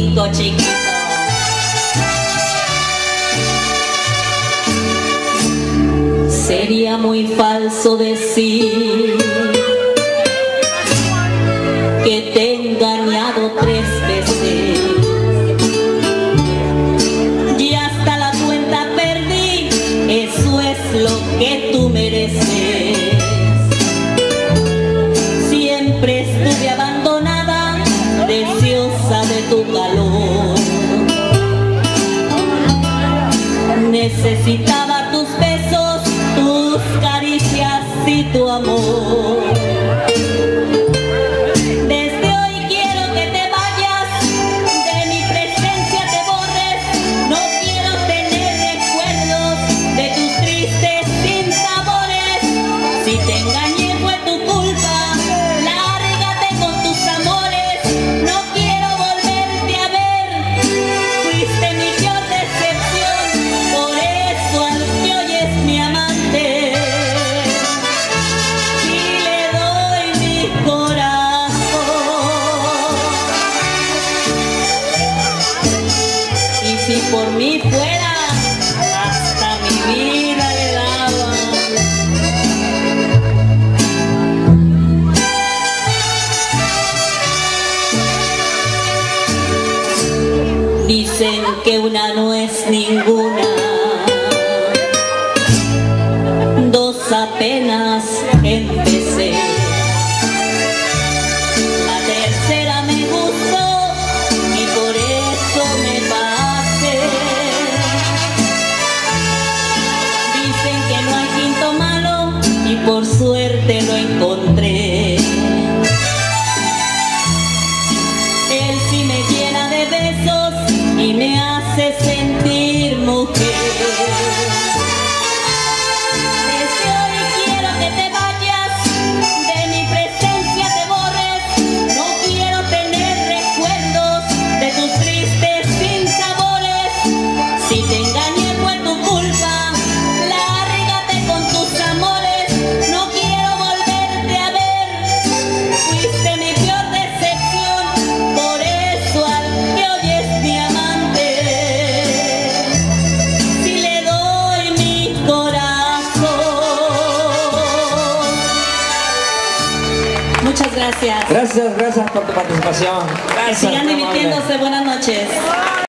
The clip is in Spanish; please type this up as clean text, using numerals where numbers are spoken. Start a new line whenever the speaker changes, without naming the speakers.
cinco, chiquito. Sería muy falso decir que te he engañado 3 veces y hasta la cuenta perdí. Eso es lo que tú mereces. Siempre estuve abandonada, deseosa de tu calor. Necesitaba tus besos, tus caricias y tu amor. Desde hoy quiero que te vayas, de mi presencia te borres. No quiero tener recuerdos de tus tristes sinsabores. Si te engañé fue tu culpa, lárgate con tus amores. No quiero volverte a ver, fuiste mi peor decepción. Por eso al que hoy es mi amante y le doy mi corazón. Y si por mí fuera, hasta mi vida le daba. Dicen que una no es ninguna, 2 apenas empecé. La tercera me gustó y por eso me pasé. Dicen que no hay quinto malo y por suerte lo encontré. Él sí me llena de besos y me hace sentir mujer. Desde hoy quiero que te vayas, de mi presencia te borres. No quiero tener recuerdos de tus tristes sinsabores. Si te engañé fue tu culpa, lárgate con tus amores. No quiero volverte a ver, fuiste mi peor decepción. Por eso al que hoy es mi amante si le doy mi corazón. Muchas gracias.
Gracias por tu participación.
Que
Gracias,
sigan
muy amable.
divirtiéndose. Buenas noches.